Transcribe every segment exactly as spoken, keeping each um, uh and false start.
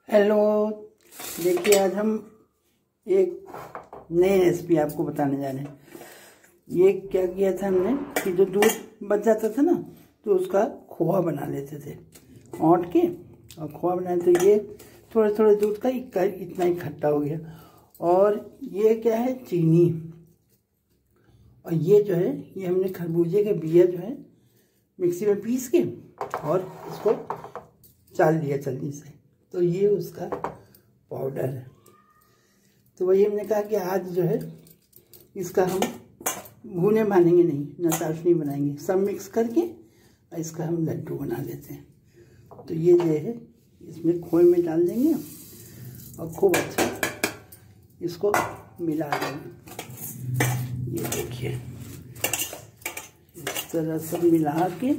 Hello. देखिए आज हम एक नई रेसिपी आपको बताने जा रहे हैं। ये क्या किया था हमने कि जो दूध बच जाता था ना तो उसका खोआ बना लेते थे औंट के, और खोआ बनाए तो ये थोड़े थोड़े दूध का इतना इकट्ठा हो गया। और ये क्या है, चीनी। और ये जो है ये हमने खरबूजे के बिया जो है मिक्सी में पीस के और इसको चाल लिया चलनी से, तो ये उसका पाउडर है। तो वही हमने कहा कि आज जो है इसका हम भुने मानेंगे नहीं, ना चाशनी बनाएंगे, सब मिक्स करके इसका हम लड्डू बना लेते हैं। तो ये जो है इसमें खोए में डाल देंगे और खूब अच्छा इसको मिला देंगे। ये देखिए इस तरह सब मिला के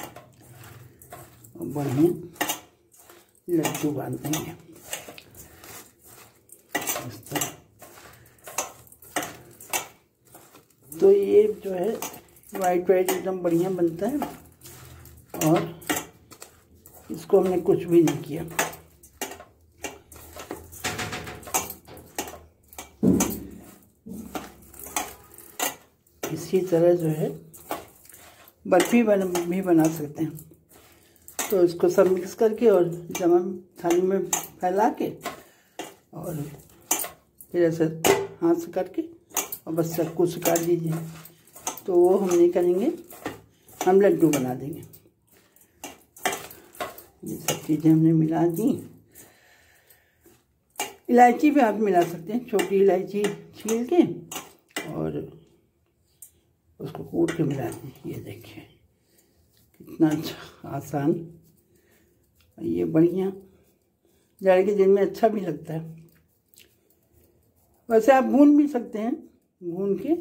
बढ़िया लड्डू बांध देंगे इस तरह। तो ये जो है वाइट वाइट एकदम बढ़िया बनता है और इसको हमने कुछ भी नहीं किया। इसी तरह जो है बर्फी बन भी बना सकते हैं। तो इसको सब मिक्स करके और जमा थाली में फैला के और फिर ऐसे हाथ से करके और बस चाकू से काट दीजिए। तो वो हम नहीं करेंगे, हम लड्डू बना देंगे। ये सब चीज़ें हमने मिला दी। इलायची भी आप मिला सकते हैं, छोटी इलायची छील के और उसको कूट के मिला दें। ये देखिए कितना अच्छा आसान, ये बढ़िया जाड़े के दिन में अच्छा भी लगता है। वैसे आप भून भी सकते हैं, भून के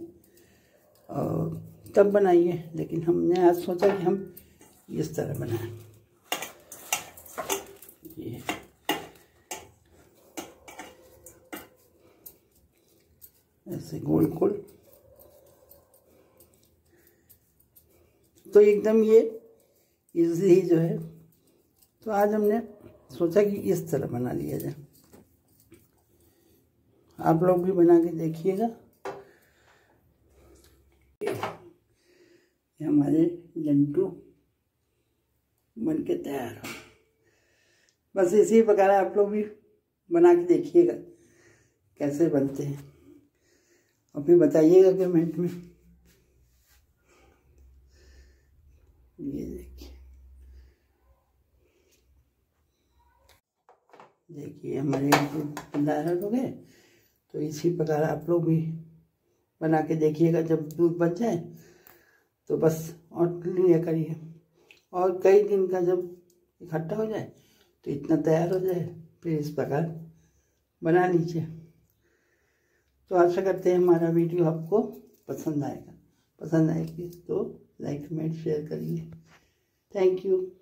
और तब बनाइए, लेकिन हमने आज सोचा कि हम इस तरह बनाएं। ये ऐसे गोल गोल, तो एकदम ये इजली जो है। तो आज हमने सोचा कि इस तरह बना लिया जाए। आप लोग भी बना के देखिएगा। ये हमारे लड्डू बन के तैयार हो। बस इसी प्रकार आप लोग भी बना के देखिएगा कैसे बनते हैं और फिर बताइएगा कमेंट में। ये देखिए देखिए हमारे तैयार हो गए। तो इसी प्रकार आप लोग भी बना के देखिएगा। जब दूध बच जाए तो बस और लिया करिए, और कई दिन का जब इकट्ठा हो जाए तो इतना तैयार हो जाए फिर इस प्रकार बना लीजिए। तो आशा करते हैं हमारा वीडियो आपको पसंद आएगा। पसंद आएगी तो लाइक कमेंट शेयर करिए। Thank you.